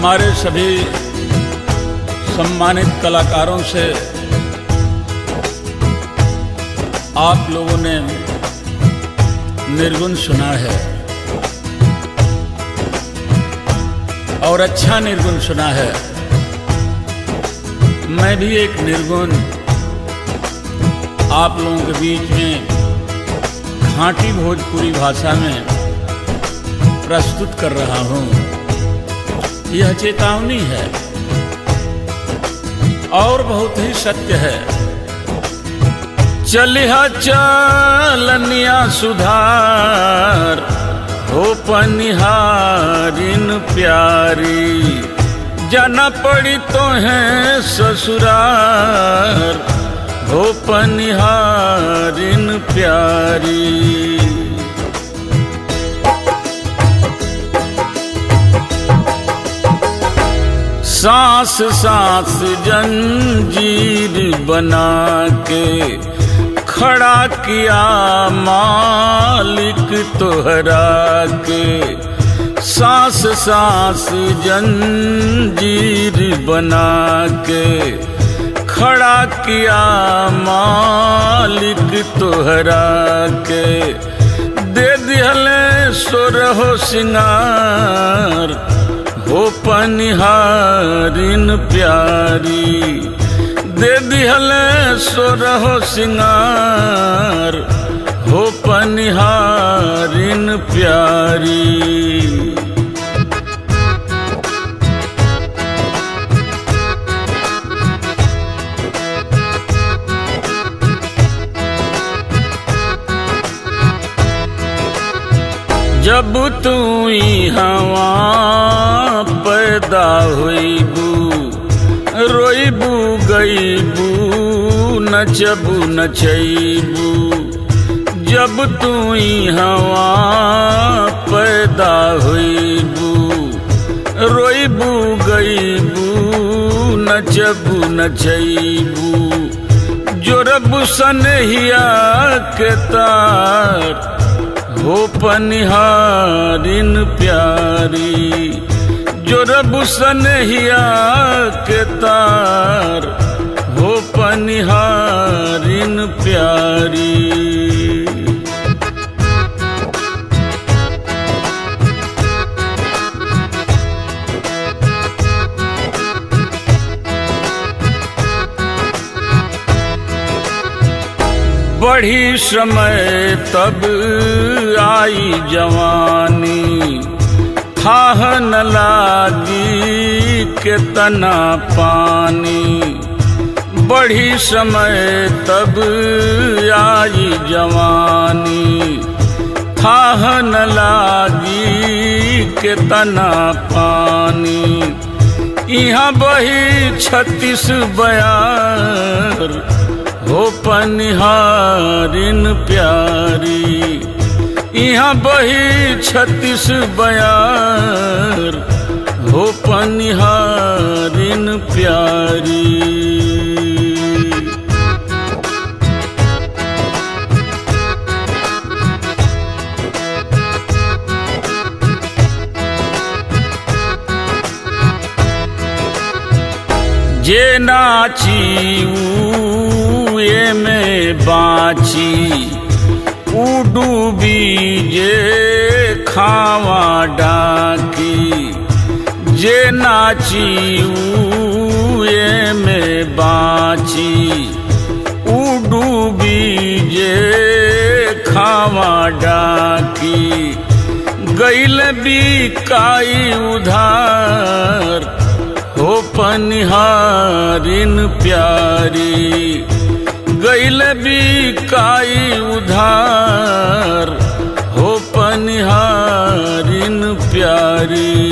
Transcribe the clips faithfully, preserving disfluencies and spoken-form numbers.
हमारे सभी सम्मानित कलाकारों से आप लोगों ने निर्गुण सुना है और अच्छा निर्गुण सुना है। मैं भी एक निर्गुण आप लोगों के बीच में खाँटी भोजपुरी भाषा में प्रस्तुत कर रहा हूँ। यह चेतावनी है और बहुत ही सत्य है। चलिहा चलनिया सुधार हो पनिहारिन प्यारी, जाना पड़ी तो है ससुरार हो पनिहारिन प्यारी। सांस सांस जंजीर बना के खड़ा किया मालिक तोहरा के। सांस सांस जंजीर बना के खड़ा किया मालिक तोहरा के। दे दिहले सोरहो सिंगार हो पनिहारिन प्यारी, दे दिहले सोरहो सिंगार हो पनिहारिन प्यारी। जब तू हवा पैदा होइबू, रोइबू गईबू नचबू नचैबू। जब तू हवा पैदा होइबू, रोइबू गईबू नचबू नचैबू। जोरबू सनहिया के तार हो पनिहारिन प्यारी। जोरबू सनहिया के तार हो पनिहारिन प्यारी। बढ़ी समय तब आई जवानी, थाह न लागी केतना पानी। बढ़ी समय तब आई जवानी, थाह न लागी केतना पानी। यहाँ बही छत्तीस बयार हो पनिहारिन प्यारी। यहाँ बही छत्तीस बयार हो पनिहारिन प्यारी। जे नाची ये में बाची, ऊ डूबी जे खावा डाकी। जे नाची ये में बाची, ऊ डूबी जे खावा डाकी। गैल बिकाई उधार हो पनिहारिन प्यारी। गैल बिकाई उधार हो पनिहारिन प्यारी।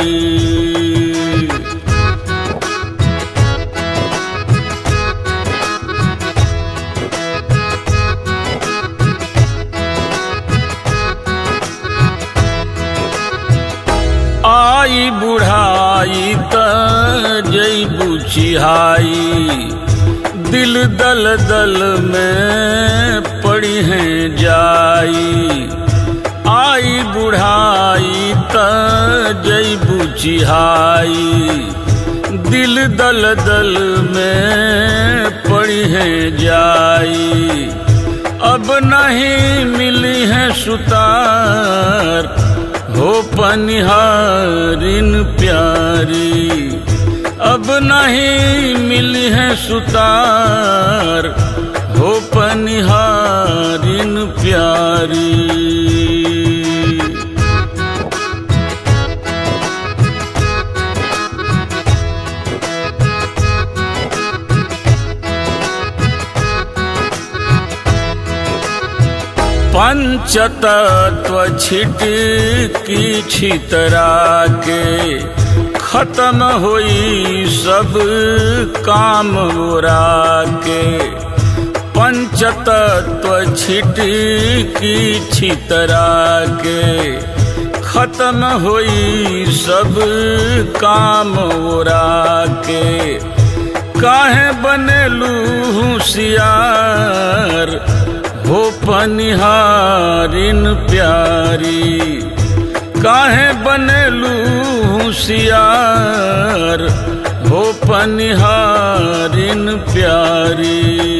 आई बुढ़ाई त जैबू चिहाई, दिल दल दल में पड़ी है जाई। आई बुढ़ाई त जैबू चिहाई, दिल दल दल में पड़ी है जाई। अब नहीं मिली है सुतार हो पनिहारिन प्यारी, अब नहीं मिली है सुतार हो पनिहारिन प्यारी। पंचतत्व छिटकी छितरा के खत्म हुई सब काम बुरा के। पंचतत्व छिटकी छितरा के खत्म हुई सब काम बुरा के। काहे बनेलू होशियार हो पनिहारिन प्यारी, काहे बनेलू होशियार हो पनिहारिन प्यारी।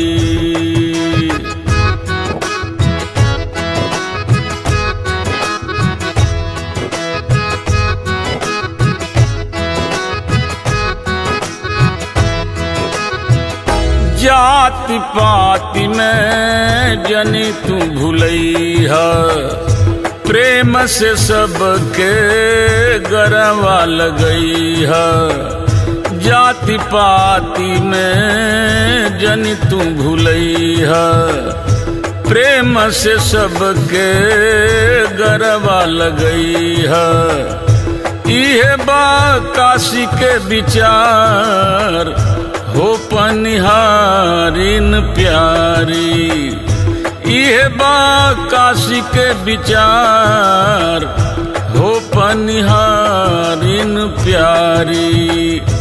जाति पाति में जनी तू भूलैहा, प्रेम से सबके गरवा लगैहा। जाति पाति में जनी तू भूलैहा, प्रेम से सबके गरवा लगैहा। इहे बा काशी के विचार हो पनिहारिन प्यारी, इहे बा काशी के विचार हो पनिहारिन प्यारी।